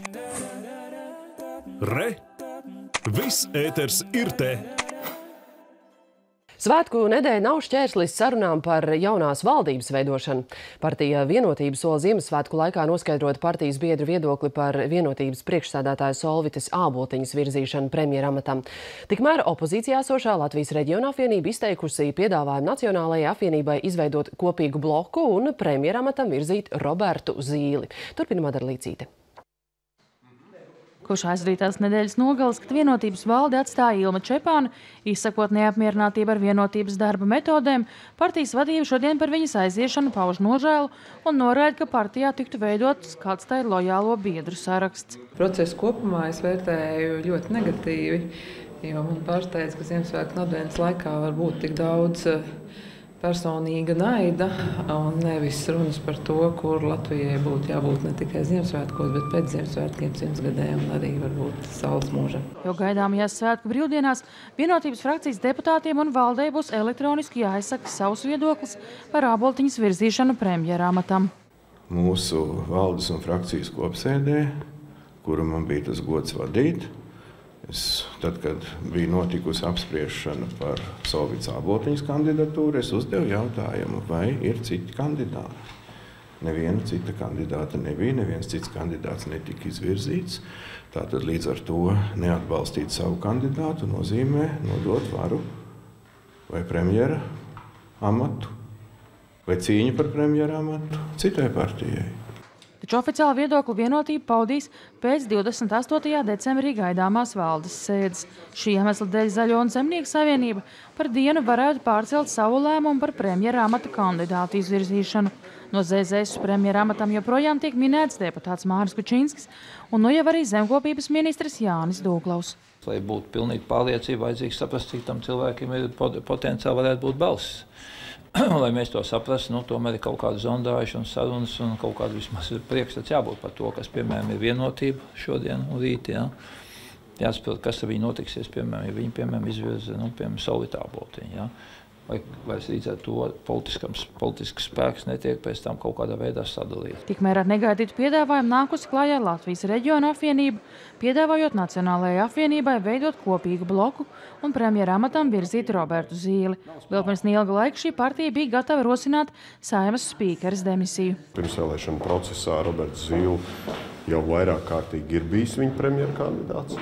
Re! Viss ēters ir te! Svētku nedēļa nav šķērslis sarunām par jaunās valdības veidošanu. Partija Vienotība sola Ziemassvētku laikā noskaidrot partijas biedru viedokli par Vienotības priekšsēdētāju Solvites Āboltiņas virzīšanu premjeramatam. Tikmēr opozīcijā esošā Latvijas Reģiona apvienība izteikusi piedāvājumu Nacionālajai apvienībai izveidot kopīgu bloku un premjeramatam virzīt Robertu Zīli. Turpina Madara Līcīte. Kurš aizvadītās nedēļas nogales, kad Vienotības valdi atstāja Ilma Čepāna, izsakot neapmierinātību ar Vienotības darba metodēm, partijas vadība šodien par viņas aiziešanu pauž nožēlu un noraida, ka partijā tiktu veidots kāds tai lojālo biedru saraksts. Procesu kopumā es vērtēju ļoti negatīvi, jo man pārsteidz, ka Ziemassvētku nedēļas laikā var būt tik daudz personīga naida un nevis runas par to, kur Latvijai būtu jābūt ne tikai Ziemassvētkos, bet pēc Ziemassvētkiem 100 gadiem un arī varbūt saules mūžam. Jo gaidāmajās svētku brīvdienās Vienotības frakcijas deputātiem un valdei būs elektroniski jāizsaka savs viedoklis par Āboltiņas virzīšanu premjeramatam. Mūsu valdes un frakcijas kopsēdē, kuru man bija tas gods vadīt, tad, kad bija notikusi apspriešana par Solvites Āboltiņas kandidatūru, es uzdevu jautājumu, vai ir citi kandidāti. Neviena cita kandidāta nebija, neviens cits kandidāts netika izvirzīts. Tātad līdz ar to neatbalstīt savu kandidātu nozīmē nodot varu vai premjera amatu, vai cīņu par premjera amatu citai partijai. Taču oficiāli viedokli Vienotība paudīs pēc 28. decembrī gaidāmās valdes sēdes. Šī iemesla dēļ Zaļo un Zemnieku savienība par dienu varētu pārcelt savu lēmumu par premjera amata kandidātu izvirzīšanu. No ZZS premjera amatam joprojām tiek minēts deputāts Māris Kučinskis un nu jau arī zemkopības ministrs Jānis Dūglaus. Lai būtu pilnīgi pārliecība, vajadzīgs saprast, cik tam cilvēkiem ir potenciāli varētu būt balsis. Lai mēs to saprastu, tomēr ir kaut kāda zondāža un sarunas un kaut kāda vismaz priekšstats jābūt par to, kas, piemēram, ir Vienotība šodien un rīt. Ja? Jāsaprot, kas ar viņu notiksies, piemēram, ja viņi, piemēram, izvirza, piemēram, Solvitu Āboltiņu. Ja? Vai līdz ar to politisks spēks netiek pēc tam kaut kādā veidā sadalīts. Tikmēr ar negaidītu piedāvājumu nākusi klājā Latvijas Reģiona apvienība, piedāvājot Nacionālajai apvienībai veidot kopīgu bloku un premjera amatam virzīt Robertu Zīli. Vēl pirms neilga laika šī partija bija gatava rosināt Saeimas spīkeres demisiju. Pirmsvēlēšanu procesā Roberts Zīle jau vairāk kārtīgi ir bijis viņa premjera kandidāts.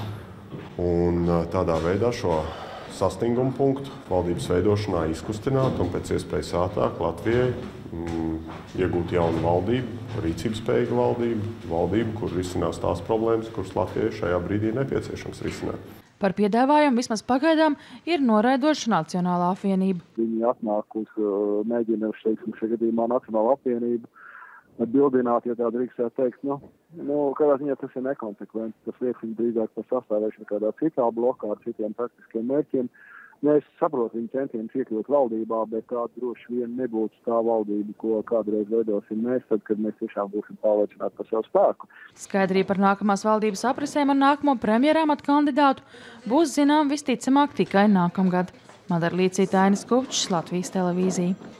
Un tādā veidā šo sastingumu punktu valdības veidošanā izkustināt un pēc iespējas ātrāk Latvijai iegūt jaunu valdību, rīcības spējīgu valdību, kur risinās tās problēmas, kuras Latvijai šajā brīdī nepieciešams risināt. Par piedāvājumu vismaz pagaidām ir noraidoša Nacionālā apvienība. Viņi atnākusi, mēģina šajā gadījumā Nacionāla apvienība bildināt, ja tā drīkstētu teikt, kādā ziņā tas ir nekonsekvents. Tas liek viņu drīzāk par sastāvēšanu kādā citā blokā ar citiem praktiskiem mērķiem. Es saprotu viņu centienus iekļūt valdībā, bet tā droši vien nebūtu tā valdība, ko kādreiz veidosim mēs, tad, kad mēs tiešām būsim pārliecināti par savu spēku. Skaidrība par nākamās valdības aprisēm un nākamo premjera amata kandidātu būs zinām visticamāk tikai nākamgad. Madara Līcīte, Ainis Kupčs, Latvijas televīzija.